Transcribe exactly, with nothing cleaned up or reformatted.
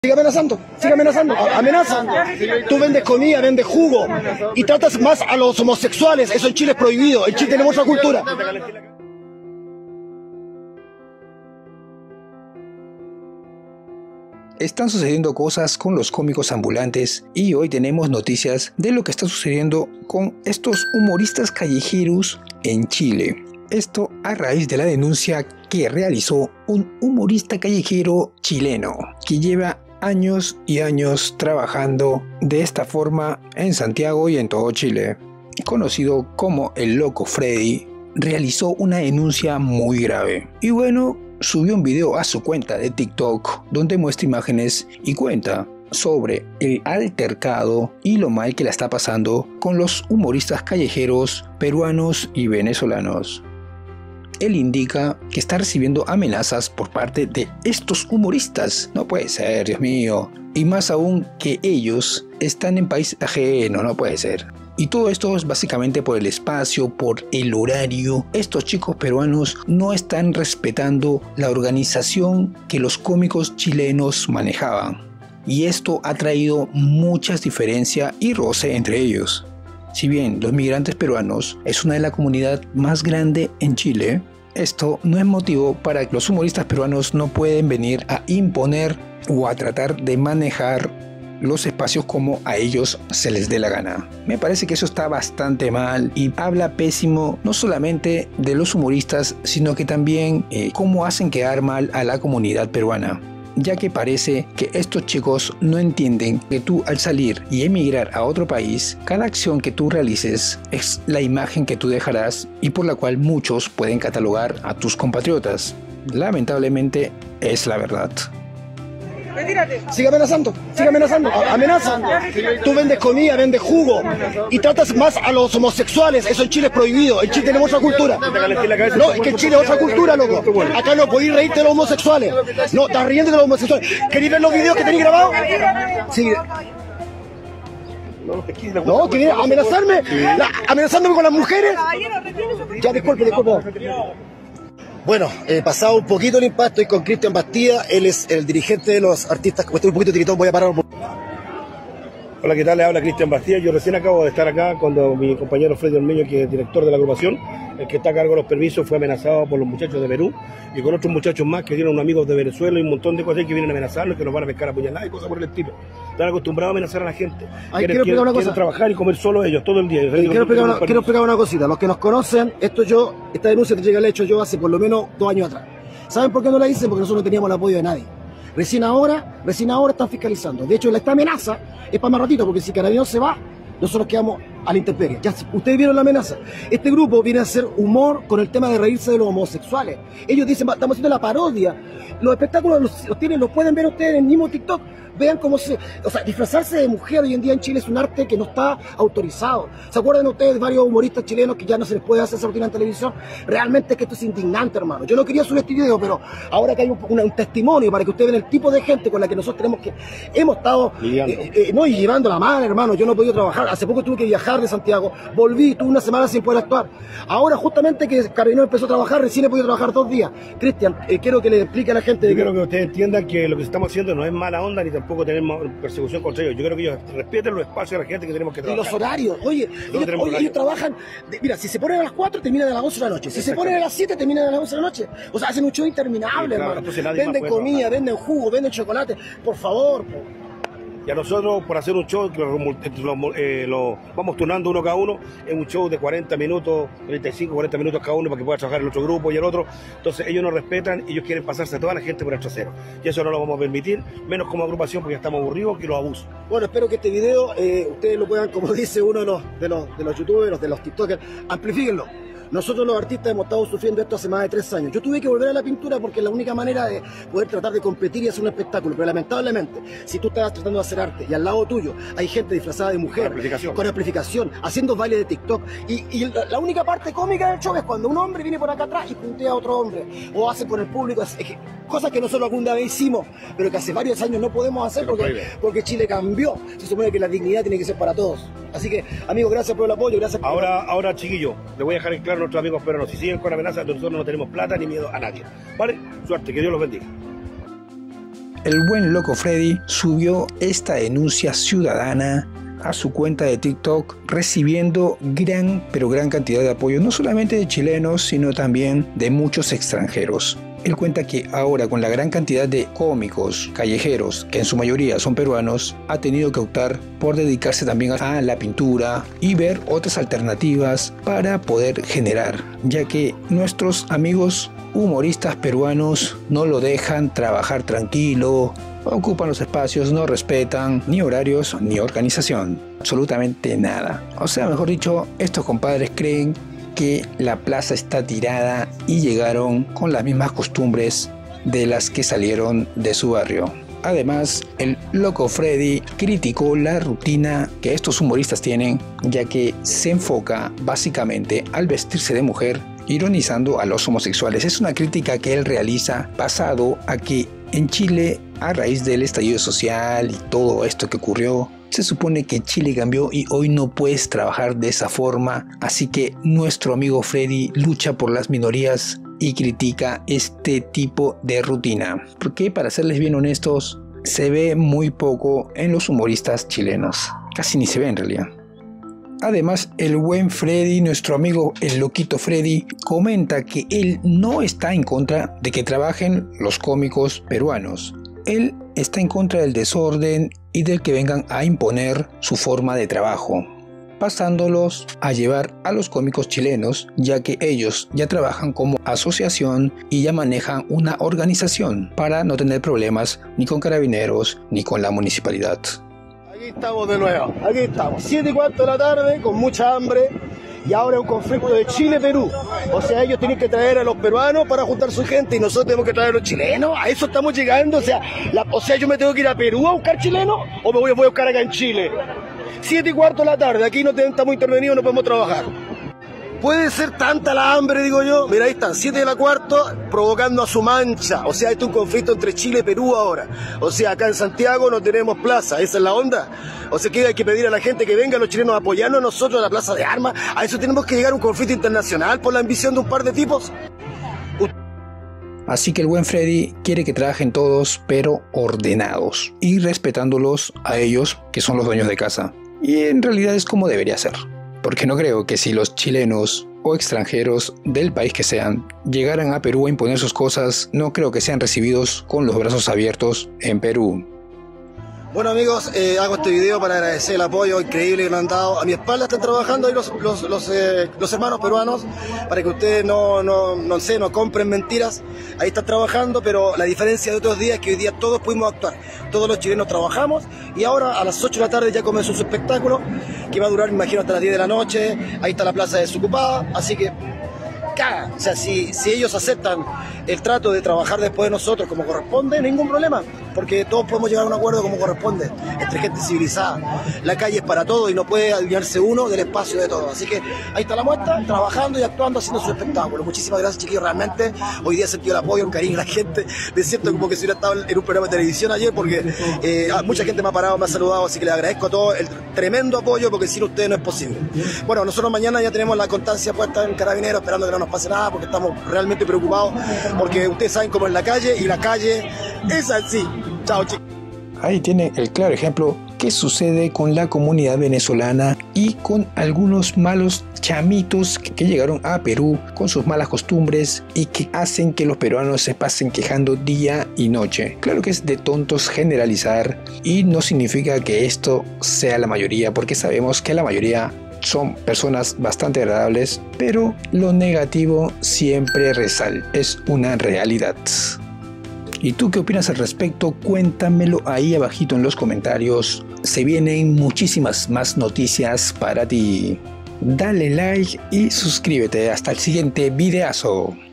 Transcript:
Sigue amenazando, sigue amenazando, amenaza. Tú vendes comida, vendes jugo y tratas más a los homosexuales. Eso en Chile es prohibido, en Chile tenemos otra cultura. Están sucediendo cosas con los cómicos ambulantes y hoy tenemos noticias de lo que está sucediendo con estos humoristas callejeros en Chile. Esto a raíz de la denuncia que realizó un humorista callejero chileno que lleva años y años trabajando de esta forma en Santiago y en todo Chile. Conocido como el Loco Freddy, realizó una denuncia muy grave. Y bueno, subió un video a su cuenta de TikTok donde muestra imágenes y cuenta sobre el altercado y lo mal que la está pasando con los humoristas callejeros peruanos y venezolanos. Él indica que está recibiendo amenazas por parte de estos humoristas. No puede ser, Dios mío. Y más aún que ellos están en país ajeno, no puede ser. Y todo esto es básicamente por el espacio, por el horario. Estos chicos peruanos no están respetando la organización que los cómicos chilenos manejaban. Y esto ha traído muchas diferencias y roce entre ellos. Si bien los migrantes peruanos es una de las comunidades más grandes en Chile, esto no es motivo para que los humoristas peruanos no pueden venir a imponer o a tratar de manejar los espacios como a ellos se les dé la gana. Me parece que eso está bastante mal y habla pésimo no solamente de los humoristas, sino que también eh, cómo hacen quedar mal a la comunidad peruana. Ya que parece que estos chicos no entienden que tú al salir y emigrar a otro país, cada acción que tú realices es la imagen que tú dejarás y por la cual muchos pueden catalogar a tus compatriotas. Lamentablemente es la verdad. Sigue amenazando, sigue amenazando, amenaza. Tú vendes comida, vendes jugo y tratas más a los homosexuales. Eso en Chile es prohibido, en Chile tenemos otra cultura. No, es que en Chile es otra cultura, loco. Acá no podéis reírte de los homosexuales. No, estás riendo de los homosexuales. ¿Queréis ver los videos que tenéis grabados? Sí. No, que viene a amenazarme, la, amenazándome con las mujeres. Ya, disculpe, disculpe. Bueno, eh, pasado un poquito el impacto y con Cristian Bastida, él es el dirigente de los artistas. Como estoy un poquito tiritón, voy a parar un poco. Hola, ¿qué tal? Le habla Cristian Bastida. Yo recién acabo de estar acá cuando mi compañero Freddy Ormeño, que es director de la agrupación, el que está a cargo de los permisos, fue amenazado por los muchachos de Perú y con otros muchachos más que tienen unos amigos de Venezuela y un montón de cosas que vienen a amenazarlos, que nos van a pescar a puñaladas y cosas por el estilo. Están acostumbrados a amenazar a la gente. Ay, quieren, quiero quieren, quieren trabajar y comer solo ellos todo el día. Quiero explicar, una, quiero explicar una cosita. Los que nos conocen, esto yo, esta denuncia te llega al hecho yo hace por lo menos dos años atrás. ¿Saben por qué no la hice? Porque nosotros no teníamos el apoyo de nadie. Recién ahora, recién ahora están fiscalizando. De hecho, esta amenaza es para más ratito, porque si Carabineros se va, nosotros quedamos a la intemperie. Ya, ustedes vieron la amenaza. Este grupo viene a hacer humor con el tema de reírse de los homosexuales. Ellos dicen, estamos haciendo la parodia. Los espectáculos los, los tienen, los pueden ver ustedes en el mismo TikTok. Vean cómo se... O sea, disfrazarse de mujer hoy en día en Chile es un arte que no está autorizado. ¿Se acuerdan ustedes de varios humoristas chilenos que ya no se les puede hacer esa rutina en televisión? Realmente es que esto es indignante, hermano. Yo no quería subir este video, pero ahora que hay un, un, un testimonio para que ustedes vean el tipo de gente con la que nosotros tenemos que... Hemos estado... Eh, eh, no, y llevando la mano, hermano. Yo no he podido trabajar. Hace poco tuve que viajar de Santiago. Volví, tuve una semana sin poder actuar. Ahora, justamente que Carabineros empezó a trabajar, recién he podido trabajar dos días. Cristian, eh, quiero que le explique a la gente... Yo quiero que ustedes entiendan que lo que estamos haciendo no es mala onda ni tampoco tenemos persecución contra ellos. Yo creo que ellos respeten los espacios de la gente que tenemos que trabajar. Y los horarios. Oye, ellos, oye horario. ellos trabajan... De, mira, si se ponen a las cuatro, terminan a las once de la noche. Si se ponen a las siete, terminan a las once de la noche. O sea, hacen un show interminable, sí, claro, hermano. Venden comida, trabajar. venden jugo, venden chocolate. Por favor, po. Y a nosotros, por hacer un show, que lo, lo, eh, lo vamos turnando uno cada uno, es un show de cuarenta minutos, treinta y cinco, cuarenta minutos cada uno para que pueda trabajar el otro grupo y el otro. Entonces ellos nos respetan, ellos quieren pasarse a toda la gente por el trasero. Y eso no lo vamos a permitir, menos como agrupación, porque ya estamos aburridos que los abusos. Bueno, espero que este video eh, ustedes lo puedan, como dice uno de los, de los, de los youtubers, de los tiktokers, amplifíquenlo. Nosotros los artistas hemos estado sufriendo esto hace más de tres años. Yo tuve que volver a la pintura porque es la única manera de poder tratar de competir y hacer un espectáculo. Pero lamentablemente, si tú estás tratando de hacer arte y al lado tuyo hay gente disfrazada de mujer, con amplificación, con amplificación haciendo baile de TikTok, y, y la, la única parte cómica del show es cuando un hombre viene por acá atrás y puntea a otro hombre, o hace por el público, es, es, cosas que nosotros alguna vez hicimos, pero que hace varios años no podemos hacer porque, porque Chile cambió. Se supone que la dignidad tiene que ser para todos. Así que, amigos, gracias por el apoyo, gracias por... Ahora, ahora, chiquillo, le voy a dejar en claro a nuestros amigos peruanos, si siguen con amenazas, nosotros no tenemos plata ni miedo a nadie. ¿Vale? Suerte, que Dios los bendiga. el buen Loco Freddy subió esta denuncia ciudadana a su cuenta de TikTok, recibiendo gran pero gran cantidad de apoyo, no solamente de chilenos, sino también de muchos extranjeros. Él cuenta que ahora, con la gran cantidad de cómicos callejeros, que en su mayoría son peruanos, ha tenido que optar por dedicarse también a la pintura y ver otras alternativas para poder generar, ya que nuestros amigos humoristas peruanos no lo dejan trabajar tranquilo, ocupan los espacios, no respetan ni horarios ni organización, absolutamente nada. O sea, mejor dicho, estos compadres creen que la plaza está tirada y llegaron con las mismas costumbres de las que salieron de su barrio. Además, el Loco Freddy criticó la rutina que estos humoristas tienen, ya que se enfoca básicamente al vestirse de mujer, ironizando a los homosexuales. Es una crítica que él realiza basado a que en Chile, a raíz del estallido social y todo esto que ocurrió, se supone que Chile cambió y hoy no puedes trabajar de esa forma, así que nuestro amigo Freddy lucha por las minorías y critica este tipo de rutina, porque para serles bien honestos, se ve muy poco en los humoristas chilenos, casi ni se ve en realidad. Además, el buen Freddy, nuestro amigo el loquito Freddy, comenta que él no está en contra de que trabajen los cómicos peruanos. Él está en contra del desorden y del que vengan a imponer su forma de trabajo, pasándolos a llevar a los cómicos chilenos, ya que ellos ya trabajan como asociación y ya manejan una organización para no tener problemas ni con carabineros ni con la municipalidad. Aquí estamos de nuevo, aquí estamos, siete y cuarto de la tarde, con mucha hambre. Y ahora es un conflicto de Chile-Perú. O sea, ellos tienen que traer a los peruanos para juntar su gente y nosotros tenemos que traer a los chilenos. A eso estamos llegando. O sea, la, o sea yo me tengo que ir a Perú a buscar chilenos o me voy, voy a buscar acá en Chile. Siete y cuarto de la tarde, aquí no estamos intervenidos, no podemos trabajar. Puede ser tanta la hambre, digo yo. Mira, ahí están, siete de la cuarto, provocando a su mancha. O sea, esto es un conflicto entre Chile y Perú ahora. O sea, acá en Santiago no tenemos plaza, esa es la onda. O sea, que hay que pedir a la gente que venga, los chilenos, a apoyarnos a nosotros a la plaza de armas. A eso tenemos que llegar a un conflicto internacional por la ambición de un par de tipos. Así que el buen Freddy quiere que trabajen todos, pero ordenados y respetándolos a ellos, que son los dueños de casa. Y en realidad es como debería ser. Porque no creo que si los chilenos o extranjeros del país que sean llegaran a Perú a imponer sus cosas, no creo que sean recibidos con los brazos abiertos en Perú. Bueno amigos, eh, hago este video para agradecer el apoyo increíble que nos han dado. A mi espalda están trabajando ahí los, los, los, eh, los hermanos peruanos, para que ustedes no, no, no sé, no compren mentiras. Ahí están trabajando, pero la diferencia de otros días es que hoy día todos pudimos actuar. Todos los chilenos trabajamos y ahora a las ocho de la tarde ya comenzó su espectáculo, que va a durar, me imagino, hasta las diez de la noche. Ahí está la plaza desocupada, así que caga. O sea, si, si ellos aceptan el trato de trabajar después de nosotros como corresponde, ningún problema, porque todos podemos llegar a un acuerdo como corresponde, entre gente civilizada. La calle es para todos y no puede adivinarse uno del espacio de todos. Así que ahí está la muestra, trabajando y actuando, haciendo su espectáculo. Muchísimas gracias, chiquillos, realmente. Hoy día he sentido el apoyo, el cariño de la gente. Me siento como que si hubiera estado en un programa de televisión ayer, porque eh, mucha gente me ha parado, me ha saludado, así que les agradezco a todos el tremendo apoyo, porque sin ustedes no es posible. Bueno, nosotros mañana ya tenemos la constancia puesta en Carabineros, esperando que no nos pase nada, porque estamos realmente preocupados, porque ustedes saben cómo es la calle, y la calle es así. Chao, chicos. Ahí tiene el claro ejemplo que sucede con la comunidad venezolana y con algunos malos chamitos que llegaron a Perú con sus malas costumbres y que hacen que los peruanos se pasen quejando día y noche. Claro que es de tontos generalizar y no significa que esto sea la mayoría, porque sabemos que la mayoría son personas bastante agradables, pero lo negativo siempre resalta, es una realidad. ¿Y tú qué opinas al respecto? Cuéntamelo ahí abajito en los comentarios. Se vienen muchísimas más noticias para ti. Dale like y suscríbete. Hasta el siguiente videazo.